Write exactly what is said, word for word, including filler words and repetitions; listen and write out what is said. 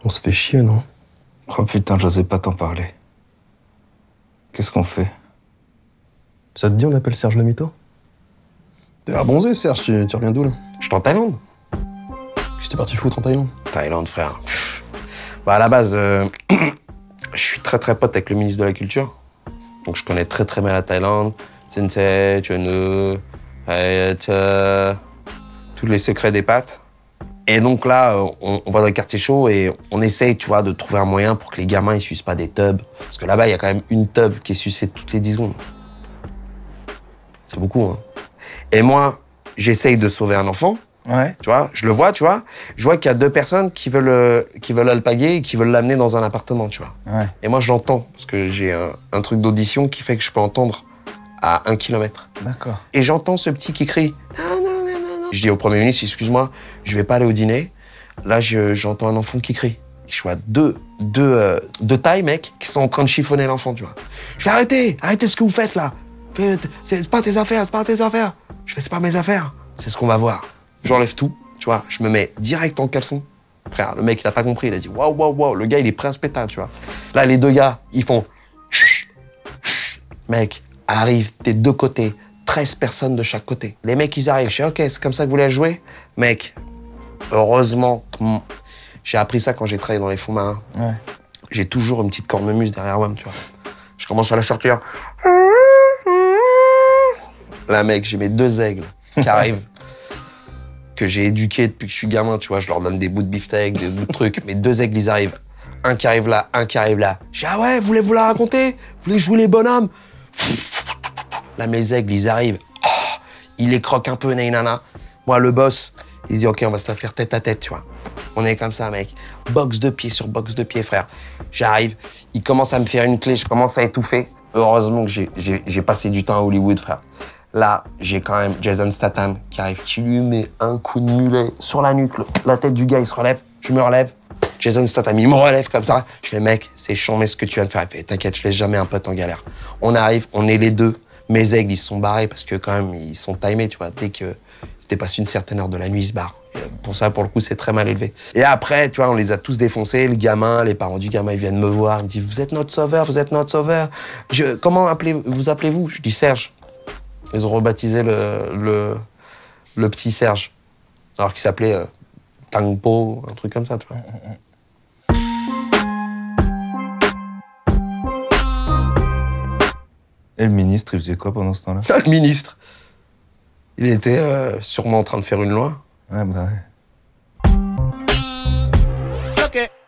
On se fait chier, non? Oh putain, j'osais pas t'en parler. Qu'est-ce qu'on fait? Ça te dit, on appelle Serge le mytho? T'es rebonzé, Serge, tu, tu reviens d'où, là? Je suis en Thaïlande. Qu'est-ce que t'es parti foutre en Thaïlande? Thaïlande, frère. Pff. Bah, à la base, euh, je suis très très pote avec le ministre de la Culture. Donc, je connais très très bien la Thaïlande. Sensei, Chunu, euh, tous les secrets des pâtes. Et donc là, on, on va dans le quartier chaud et on essaye, tu vois, de trouver un moyen pour que les gamins, ils sucent pas des tubs. Parce que là-bas, il y a quand même une tub qui est sucée toutes les dix secondes. C'est beaucoup, hein. Et moi, j'essaye de sauver un enfant. Ouais. Tu vois, je le vois, tu vois. Je vois qu'il y a deux personnes qui veulent, euh, qui veulent alpaguer et qui veulent l'amener dans un appartement, tu vois. Ouais. Et moi, je l'entends parce que j'ai un, un truc d'audition qui fait que je peux entendre à un kilomètre. D'accord. Et j'entends ce petit qui crie « Non, non, non, non, non ». Je dis au Premier ministre « Excuse-moi, je vais pas aller au dîner ». Là, je, j'entends un enfant qui crie. Je vois deux, deux, euh, deux tailles, mec, qui sont en train de chiffonner l'enfant, tu vois. Je fais « Arrêtez, arrêtez ce que vous faites, là. Faites, c'est pas tes affaires, c'est pas tes affaires ». Je fais « C'est pas mes affaires, c'est ce qu'on va voir ». J'enlève tout, tu vois, je me mets direct en caleçon. Frère, le mec, il a pas compris, il a dit « Waouh, waouh, waouh ». Le gars, il est prêt à se péter, tu vois. Là, les deux gars, ils font « Mec, arrive des deux côtés, treize personnes de chaque côté. Les mecs, ils arrivent. Je dis, OK, c'est comme ça que vous voulez jouer? Mec, heureusement, j'ai appris ça quand j'ai travaillé dans les fonds marins. Ouais. J'ai toujours une petite cornemuse derrière moi, tu vois. Je commence à la sortir. Là, mec, j'ai mes deux aigles qui arrivent, que j'ai éduqués depuis que je suis gamin, tu vois. Je leur donne des bouts de beefsteak, des bouts de trucs. Mes deux aigles, ils arrivent. Un qui arrive là, un qui arrive là. Je dis, ah ouais, vous voulez vous la raconter? Vous voulez jouer les bonhommes? Là, mes aigles, ils arrivent. Oh, ils les croquent un peu, nainana. Moi, le boss, il dit, OK, on va se la faire tête à tête, tu vois. On est comme ça, mec. Boxe de pied sur boxe de pied, frère. J'arrive, il commence à me faire une clé, je commence à étouffer. Heureusement que j'ai, j'ai, j'ai passé du temps à Hollywood, frère. Là, j'ai quand même Jason Statham qui arrive, qui lui met un coup de mulet sur la nuque. La tête du gars, il se relève. Je me relève. Jason Statham, il me relève comme ça. Je fais, mec, c'est chambé ce que tu viens de faire. Il fait, t'inquiète, je laisse jamais un pote en galère. On arrive, on est les deux. Mes aigles, ils se sont barrés parce que quand même, ils sont timés, tu vois. Dès que c'était passé une certaine heure de la nuit, ils se barrent. Et pour ça, pour le coup, c'est très mal élevé. Et après, tu vois, on les a tous défoncés. Le gamin, les parents du gamin, ils viennent me voir. Ils me disent, vous êtes notre sauveur, vous êtes notre sauveur. Je, comment appelez, vous appelez-vous? Je dis Serge. Ils ont rebaptisé le, le, le petit Serge. Alors qu'il s'appelait euh, Tangpo, un truc comme ça, tu vois. Et le ministre, il faisait quoi pendant ce temps-là? Le ministre, il était euh, sûrement en train de faire une loi. Ouais, bah ouais. Ok.